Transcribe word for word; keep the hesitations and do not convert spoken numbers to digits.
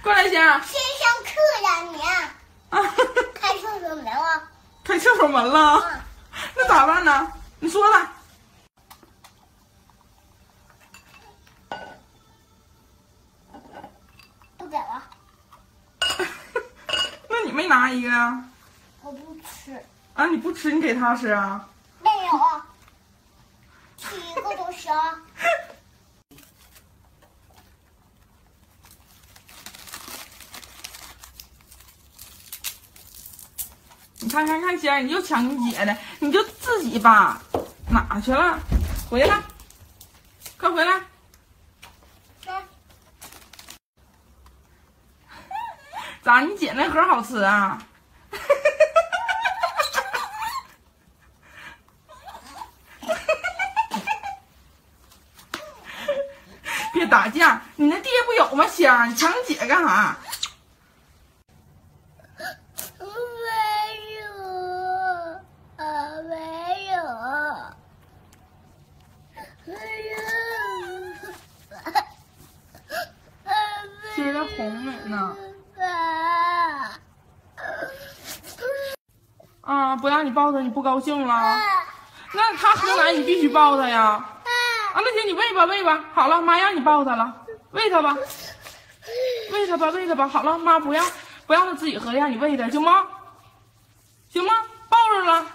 过来先。 先上课呀你。啊，开厕所门了。 开厕所门了。 嗯、 那咋办呢？你说吧。 不给了。 那你没拿一个呀？ 我不吃。 啊，你不吃，你给他吃啊？ 没有啊，吃一个就行。 你看看看，仙儿，你又抢你姐的，你就自己吧。哪去了？回来，快回来！咋？你姐那盒好吃啊？别打架！你那爹不有吗？仙儿，你抢你姐干啥？ 没有，啊，没有，没有。 心儿在哄你呢。啊！不让你抱他，你不高兴了？那他喝奶，你必须抱他呀！啊，那行，你喂吧，喂吧。好了，妈让你抱他了，喂他吧，喂他吧，喂他吧。好了，妈不让不让他自己喝，让你喂他，行吗？行吗？抱着了。